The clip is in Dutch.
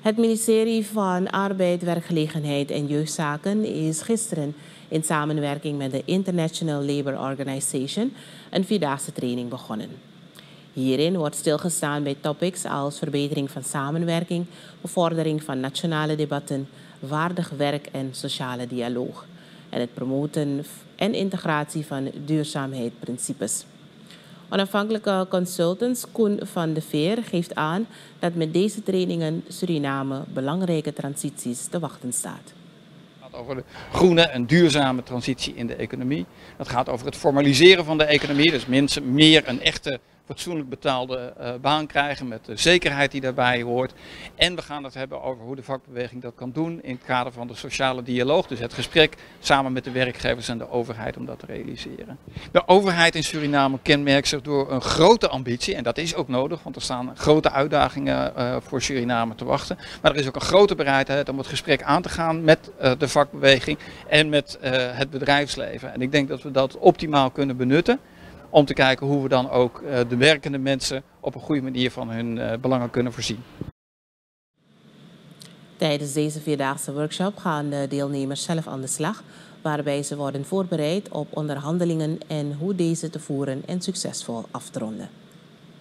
Het ministerie van Arbeid, Werkgelegenheid en Jeugdzaken is gisteren in samenwerking met de International Labour Organization een vierdaagse training begonnen. Hierin wordt stilgestaan bij topics als verbetering van samenwerking, bevordering van nationale debatten, waardig werk en sociale dialoog en het promoten en integratie van duurzaamheidsprincipes. Onafhankelijke consultant Koen van de Veer geeft aan dat met deze trainingen Suriname belangrijke transities te wachten staat. Het gaat over de groene en duurzame transitie in de economie. Het gaat over het formaliseren van de economie, dus mensen meer een echte fatsoenlijk betaalde baan krijgen met de zekerheid die daarbij hoort. En we gaan het hebben over hoe de vakbeweging dat kan doen in het kader van de sociale dialoog. Dus het gesprek samen met de werkgevers en de overheid om dat te realiseren. De overheid in Suriname kenmerkt zich door een grote ambitie. En dat is ook nodig, want er staan grote uitdagingen voor Suriname te wachten. Maar er is ook een grote bereidheid om het gesprek aan te gaan met de vakbeweging en met het bedrijfsleven. En ik denk dat we dat optimaal kunnen benutten. Om te kijken hoe we dan ook de werkende mensen op een goede manier van hun belangen kunnen voorzien. Tijdens deze vierdaagse workshop gaan de deelnemers zelf aan de slag, waarbij ze worden voorbereid op onderhandelingen en hoe deze te voeren en succesvol af te ronden.